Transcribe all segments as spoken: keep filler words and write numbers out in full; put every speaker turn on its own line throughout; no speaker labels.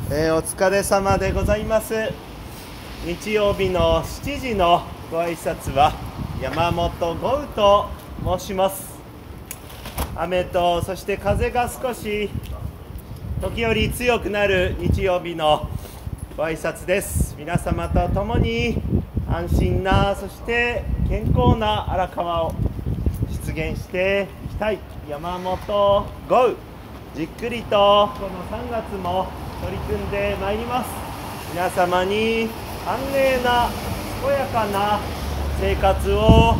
えー、お疲れ様でございます。日曜日のしちじのご挨拶は山本豪雨と申します。雨とそして風が少し時折強くなる日曜日のご挨拶です。皆様と共に安心なそして健康な荒川を実現していきたい。山本豪雨、じっくりとこのさんがつも取り組んでまいります。皆様に安寧な健やかな生活を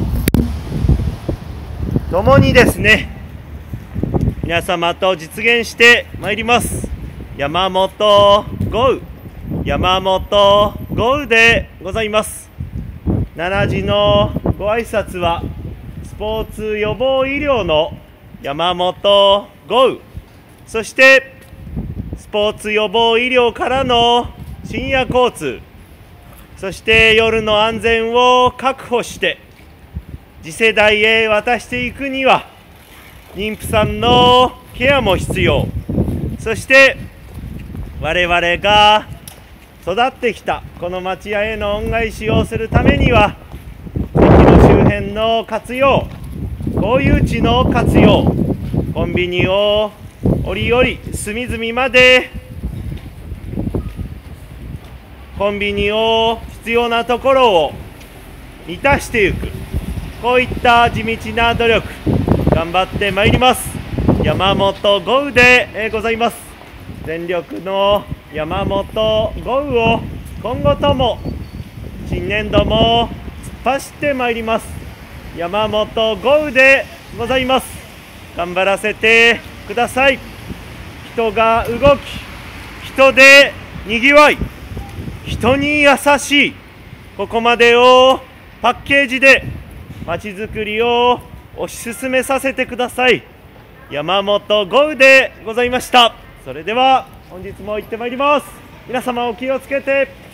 共にですね、皆様と実現してまいります。山本豪雨、山本豪雨でございます。しちじのご挨拶はスポーツ予防医療の山本豪雨、そしてスポーツ予防医療からの深夜交通、そして夜の安全を確保して次世代へ渡していくには妊婦さんのケアも必要。そして我々が育ってきたこの町家への恩返しをするためには駅の周辺の活用、公有地の活用、コンビニを折々隅々までコンビニを必要なところを満たしていく、こういった地道な努力頑張ってまいります。山本豪雨でございます。全力の山本豪雨を今後とも新年度も突っ走ってまいります。山本豪雨でございます。頑張らせてください。人が動き、人でにぎわい、人に優しい、ここまでをパッケージでまちづくりを推し進めさせてください。山本豪雨でございました。それでは本日も行ってまいります。皆様お気をつけて。